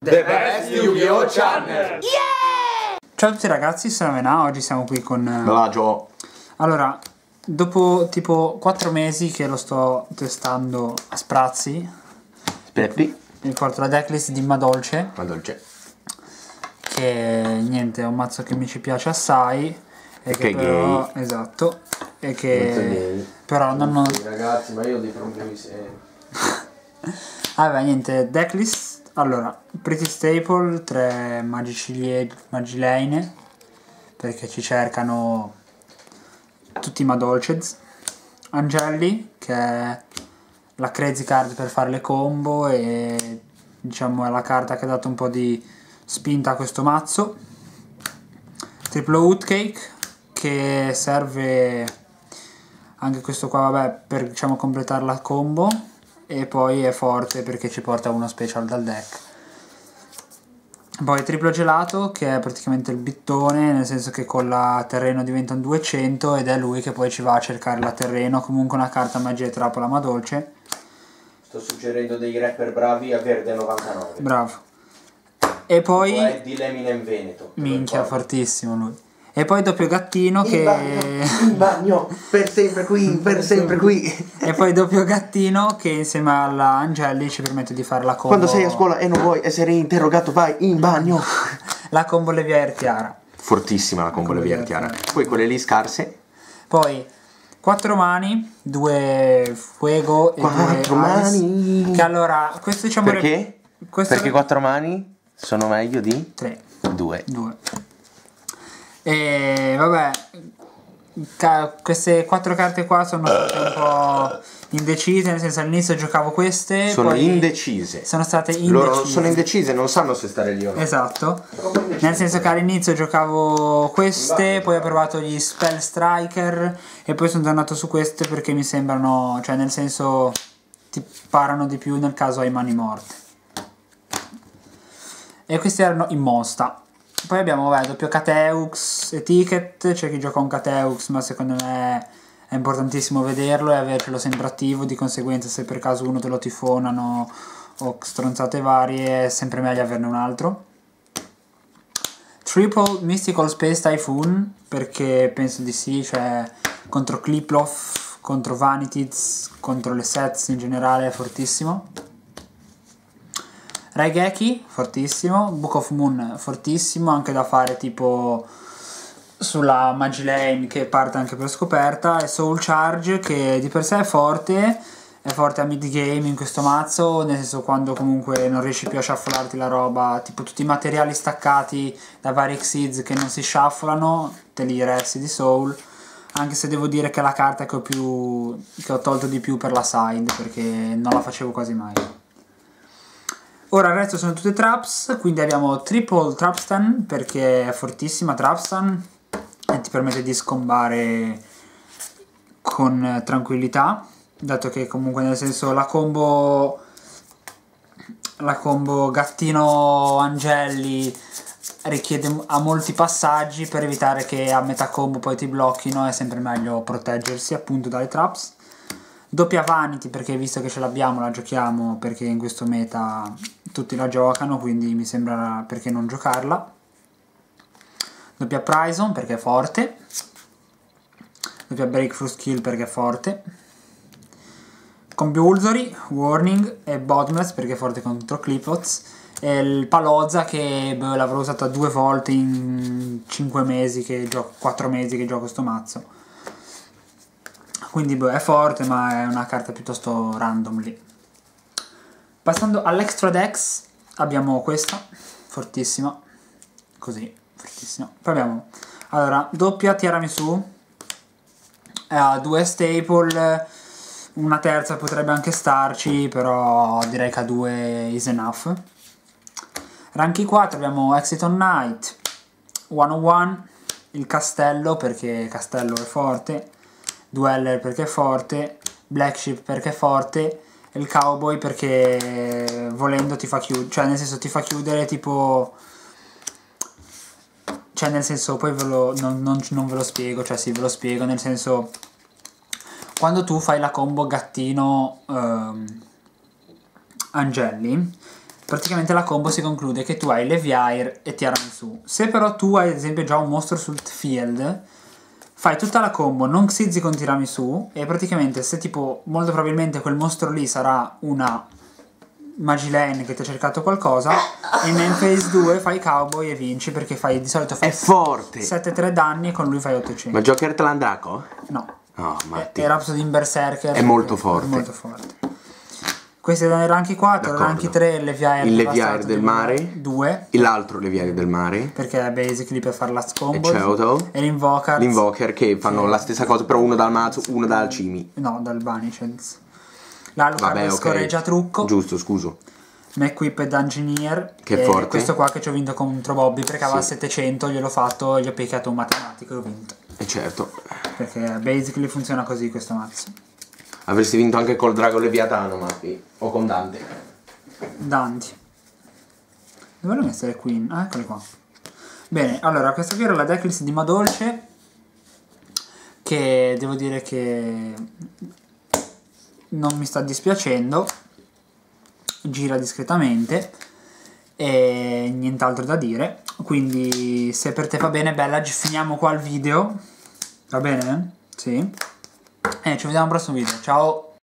The Best Yu-Gi-Oh! Channel! Yeah! Ciao a tutti ragazzi, sono Menà, oggi siamo qui con... Allora, dopo tipo 4 mesi che lo sto testando a sprazzi, vi porto la decklist di Madolce. Che niente, è un mazzo che mi ci piace assai. E che però... Esatto. E che... Però non... Ragazzi, ma io ho dei problemi seri. Vabbè, niente, decklist. Allora, Pretty Staple, 3 Magilane, perché ci cercano tutti i Madolchez. Angelli, che è la crazy card per fare le combo e diciamo è la carta che ha dato un po' di spinta a questo mazzo. Triplo Woodcake, che serve anche questo qua, vabbè, per diciamo completare la combo. E poi è forte perché ci porta uno special dal deck. Poi triplo gelato, che è praticamente il bittone, nel senso che con la terreno diventa un 200 ed è lui che poi ci va a cercare la terreno. Comunque una carta magia e trappola ma dolce. Sto suggerendo dei rapper bravi a verde 99. Bravo. E poi di Lemina in Veneto. minchia, fortissimo lui. E poi doppio gattino che... In bagno, per sempre qui, per sempre qui. E poi doppio gattino che insieme alla Angelli ci permette di fare la combo. Quando sei a scuola e non vuoi essere interrogato, vai in bagno. La combo Levier Tiara. Fortissima la combo Levier Tiara. Poi quelle lì scarse. Poi 4 mani, 2 fuego e 4 mani. Che allora, questo diciamo... Perché? Perché 4 mani sono meglio di? 3. 2. E vabbè, queste 4 carte qua sono state un po' indecise, nel senso all'inizio giocavo queste. Sono poi indecise. Sono state indecise. Loro sono indecise, non sanno se stare lì o no. Esatto. Nel senso che all'inizio giocavo queste, poi ho provato gli Spell Striker e poi sono tornato su queste perché mi sembrano, cioè nel senso ti parano di più nel caso hai mani morte. E questi erano in mosta. Poi abbiamo doppio Cateux e Ticket. C'è chi gioca un Cateux, ma secondo me è importantissimo vederlo e avercelo sempre attivo. Di conseguenza, se per caso uno te lo tifonano o stronzate varie, è sempre meglio averne un altro. Triple Mystical Space Typhoon, perché penso di sì, cioè contro Kliploff, contro Vanities, contro le sets in generale è fortissimo. Raigeki, fortissimo. Book of Moon, fortissimo, anche da fare tipo sulla Magilane che parte anche per scoperta. E Soul Charge, che di per sé è forte a mid game in questo mazzo, nel senso quando comunque non riesci più a shufflarti la roba, tipo tutti i materiali staccati da vari Exceeds che non si shufflano, te li resti di Soul. Anche se devo dire che è la carta che ho tolto di più per la side, perché non la facevo quasi mai. Ora il resto sono tutte traps, quindi abbiamo triple Trapstan perché è fortissima Trapstan e ti permette di scombare con tranquillità, dato che comunque nel senso la combo gattino Angelli ha molti passaggi per evitare che a metà combo poi ti blocchino, è sempre meglio proteggersi appunto dalle traps. Doppia Vanity perché visto che ce l'abbiamo la giochiamo, perché in questo meta tutti la giocano, quindi mi sembra perché non giocarla. Doppia Prison perché è forte. Doppia Breakthrough Skill perché è forte. Compulsory, Warning e Bottomless perché è forte contro Cliplots. E il Palozza che l'avrò usato 2 volte in 5 mesi che gioco, 4 mesi che gioco sto mazzo. Quindi è forte, ma è una carta piuttosto random lì. Passando all'Extra Dex abbiamo questa, fortissima, così, fortissima. Poi abbiamo, allora, doppia Tiramisù, 2 Staple, una terza potrebbe anche starci, però direi che a 2 is enough. Ranking 4 abbiamo Exiton Knight, 101, il Castello perché Castello è forte, Dweller perché è forte, Black Sheep perché è forte, e il Cowboy perché volendo ti fa chiudere, cioè nel senso ti fa chiudere tipo, cioè nel senso poi non ve lo spiego, cioè sì ve lo spiego, nel senso quando tu fai la combo gattino Angelli praticamente la combo si conclude che tu hai Leviair e Tiramisù. Se però tu hai ad esempio già un mostro sul field, fai tutta la combo non Xyzi con Tiramisù, e praticamente se tipo molto probabilmente quel mostro lì sarà una Magilane che ti ha cercato qualcosa, e in phase 2 fai Cowboy e vinci, perché fai di solito fai È forte. 7-3 danni e con lui fai 800. Ma Joker te l'ha Draco? No. Oh, Matti. E Rhapsody Berserker È molto forte. molto forte. Questi erano i ranchi 4, D'accordo. ranchi 3 il Leviair, Il Leviair del mare. 2, L'altro Leviaire del mare. perché è basically per fare la scombo. E Ceuto. E l'Invoker. L'Invoker che fanno la stessa cosa, però uno dal Mazu, uno dal Cimi. No, dal Banished. L'Alucard Vabbè, ok. scorreggia trucco. Giusto, scuso. McQuip e Dungeoneer. Che e forte. questo qua che ci ho vinto contro Bobby, perché aveva Sì. 700, gliel'ho fatto, gli ho picchiato un matematico e ho vinto. E certo. Perché basically funziona così questo mazzo. Avresti vinto anche col Drago Leviatano, Mappi. O con Dante. Dante. Dove l'ho messo le Queen? Ah, eccole qua. Bene, allora questa qui era la decklist di Madolce, che devo dire che non mi sta dispiacendo, gira discretamente e nient'altro da dire, quindi se per te va bene Bella, finiamo qua il video, va bene? Sì? Ci vediamo al prossimo video, ciao!